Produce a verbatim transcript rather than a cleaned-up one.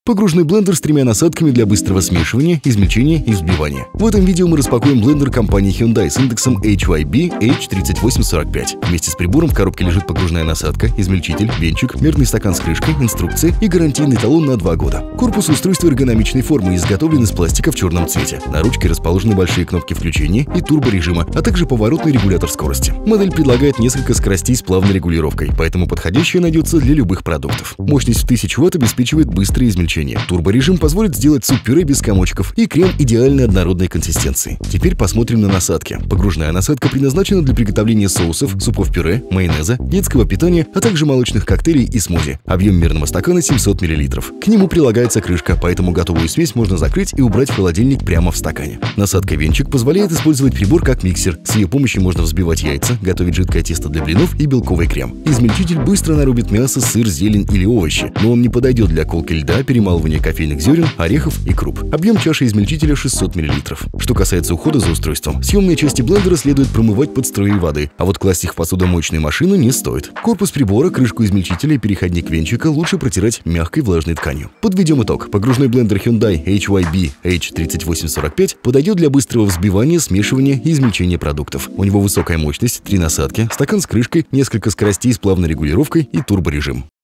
Погружной блендер с тремя насадками для быстрого смешивания, измельчения и взбивания. В этом видео мы распакуем блендер компании Hyundai с индексом эйч вай би эйч тридцать восемь сорок пять. Вместе с прибором в коробке лежит погружная насадка, измельчитель, венчик, мерный стакан с крышкой, инструкция и гарантийный талон на два года. Корпус устройства эргономичной формы, изготовлен из пластика в черном цвете. На ручке расположены большие кнопки включения и турборежима, а также поворотный регулятор скорости. Модель предлагает несколько скоростей с плавной регулировкой, поэтому подходящая найдется для любых продуктов. Мощность в тысячу ватт обеспечивает быстрое измельчение. Турборежим позволит сделать суп-пюре без комочков и крем идеально однородной консистенции. Теперь посмотрим на насадки. Погружная насадка предназначена для приготовления соусов, супов-пюре, майонеза, детского питания, а также молочных коктейлей и смузи. Объем мерного стакана семьсот миллилитров. К нему прилагается крышка, поэтому готовую смесь можно закрыть и убрать в холодильник прямо в стакане. Насадка-венчик позволяет использовать прибор как миксер. С ее помощью можно взбивать яйца, готовить жидкое тесто для блинов и белковый крем. Измельчитель быстро нарубит мясо, сыр, зелень или овощи, но он не подойдет для колки льда, перемалывания кофейных зерен, орехов и круп. Объем чаши измельчителя шестьсот миллилитров. Что касается ухода за устройством, съемные части блендера следует промывать под струей воды, а вот класть их в посудомоечную машину не стоит. Корпус прибора, крышку измельчителя и переходник венчика лучше протирать мягкой влажной тканью. Подведем итог. Погружной блендер Hyundai эйч вай би эйч тридцать восемь сорок пять подойдет для быстрого взбивания, смешивания и измельчения продуктов. У него высокая мощность, три насадки, стакан с крышкой, несколько скоростей с плавной регулировкой и турборежим.